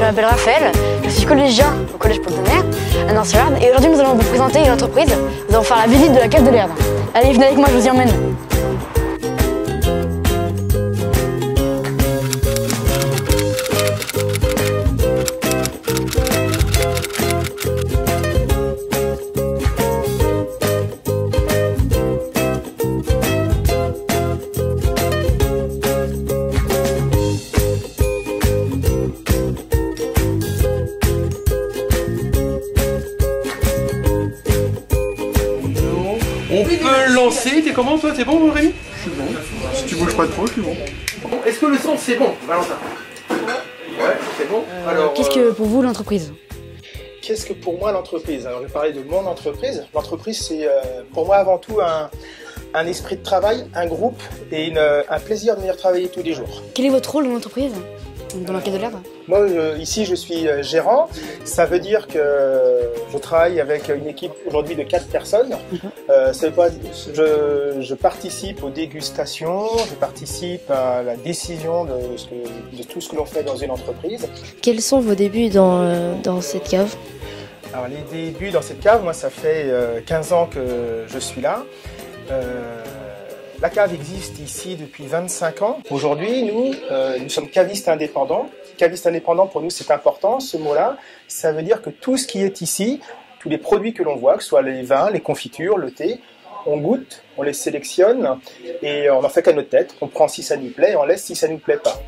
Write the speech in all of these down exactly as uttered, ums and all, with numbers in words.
m'appelle Raphaël, je suis collégien au collège Paul Doumer à Nancy-Rad et aujourd'hui nous allons vous présenter une entreprise. Nous allons faire la visite de la cave de l'herbe. Allez, venez avec moi, je vous y emmène. On peut lancer, t'es comment toi? T'es bon Rémi? Je suis bon. Si tu bouges pas trop, je suis bon. Est-ce que le son c'est bon, Valentin? Ouais, c'est bon. Euh, Alors, Qu'est-ce que pour vous l'entreprise? Qu'est-ce que pour moi l'entreprise? Alors je vais parler de mon entreprise. L'entreprise c'est euh, pour moi avant tout un, un esprit de travail, un groupe et une, un plaisir de venir travailler tous les jours. Quel est votre rôle dans l'entreprise, dans la cave de l'herbe? Moi je, ici je suis gérant, ça veut dire que je travaille avec une équipe aujourd'hui de quatre personnes. Mm-hmm. euh, ça veut pas, je, je participe aux dégustations, je participe à la décision de, ce que, de tout ce que l'on fait dans une entreprise. Quels sont vos débuts dans, euh, dans cette cave? Alors les débuts dans cette cave, moi ça fait euh, quinze ans que je suis là. Euh, La cave existe ici depuis vingt-cinq ans. Aujourd'hui, nous, euh, nous sommes cavistes indépendants. Cavistes indépendants, pour nous, c'est important, ce mot-là. Ça veut dire que tout ce qui est ici, tous les produits que l'on voit, que ce soit les vins, les confitures, le thé, on goûte, on les sélectionne et on en fait qu'à notre tête. On prend si ça nous plaît et on laisse si ça nous plaît pas.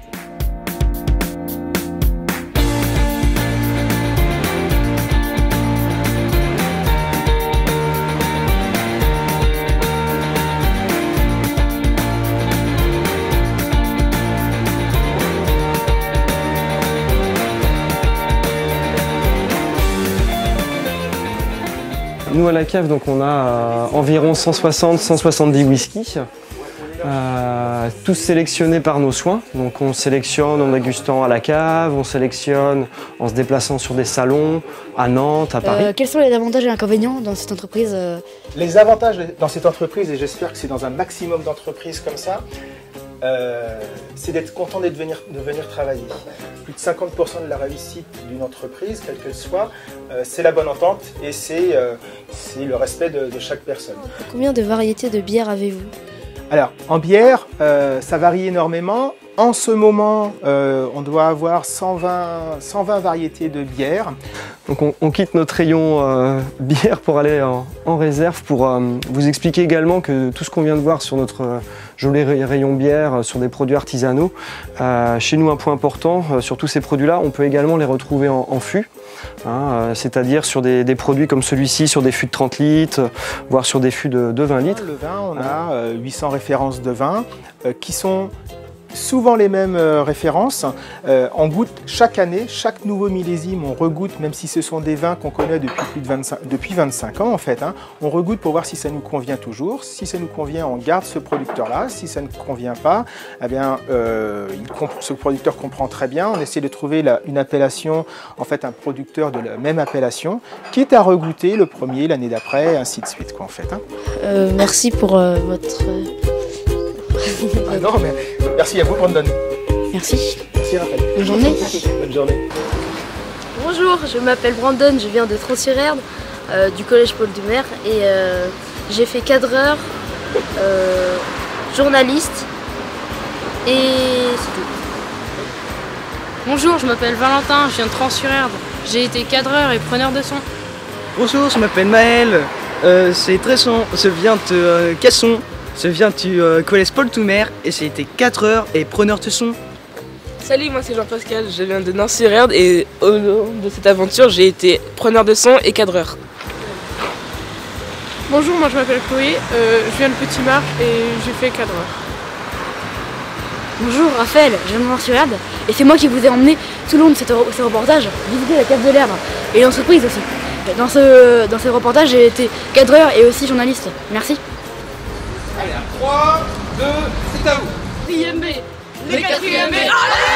Nous à la cave, donc on a euh, environ cent soixante à cent soixante-dix whisky, euh, tous sélectionnés par nos soins. Donc on sélectionne en dégustant à la cave, on sélectionne en se déplaçant sur des salons, à Nantes, à Paris. Euh, quels sont les avantages et inconvénients dans cette entreprise? euh... Les avantages dans cette entreprise, et j'espère que c'est dans un maximum d'entreprises comme ça, Euh, c'est d'être content de venir, de venir travailler. Plus de cinquante pour cent de la réussite d'une entreprise, quelle qu'elle soit, euh, c'est la bonne entente et c'est euh, le respect de, de chaque personne. Combien de variétés de bières avez-vous? Alors, en bière, euh, ça varie énormément. En ce moment, euh, on doit avoir cent vingt, cent vingt variétés de bière. Donc on, on quitte notre rayon euh, bière pour aller en, en réserve pour euh, vous expliquer également que tout ce qu'on vient de voir sur notre euh, joli rayon bière, euh, sur des produits artisanaux, euh, chez nous un point important, euh, sur tous ces produits-là, on peut également les retrouver en, en fût, hein, euh, c'est-à-dire sur des, des produits comme celui-ci, sur des fûts de trente litres, euh, voire sur des fûts de, de vingt litres. Le vin, on a euh, huit cents références de vin euh, qui sont souvent les mêmes euh, références. Euh, on goûte chaque année, chaque nouveau millésime, on regoute, même si ce sont des vins qu'on connaît depuis plus de vingt-cinq, depuis vingt-cinq ans en fait. Hein, on regoute pour voir si ça nous convient toujours. Si ça nous convient, on garde ce producteur-là. Si ça ne convient pas, eh bien, euh, il ce producteur comprend très bien. On essaie de trouver la, une appellation, en fait, un producteur de la même appellation, quitte à regoûter le premier l'année d'après, ainsi de suite, quoi, en fait. Hein. Euh, merci pour euh, votre... Ah non, mais merci à vous, Brandon. Merci. Merci, Raphaël. Bonne journée. Bonne journée. Bonjour, je m'appelle Brandon, je viens de Tronc-sur-Erdre, euh, du collège Paul Doumer et euh, j'ai fait cadreur, euh, journaliste et c'est tout. Bonjour, je m'appelle Valentin, je viens de Tronc-sur-Erdre. J'ai été cadreur et preneur de son. Bonjour, je m'appelle Maël, euh, c'est Tresson, je viens de euh, Casson. Je viens du euh, collège Paul Doumer et j'ai été cadreur et preneur de son. Salut, moi c'est Jean-Pascal, je viens de Nancy-Rerd et au long de cette aventure j'ai été preneur de son et cadreur. Bonjour, moi je m'appelle Chloé, euh, je viens de Petit Marche et j'ai fait cadreur. Bonjour, Raphaël, je viens de Nancy-Rerd et c'est moi qui vous ai emmené tout le long de cette, ce reportage visiter la cave de l'herbe et l'entreprise aussi. Dans ce, dans ce reportage, j'ai été cadreur et aussi journaliste. Merci. Allez, à trois, deux, c'est à vous. Quatrième B. Les quatrième B. Allez!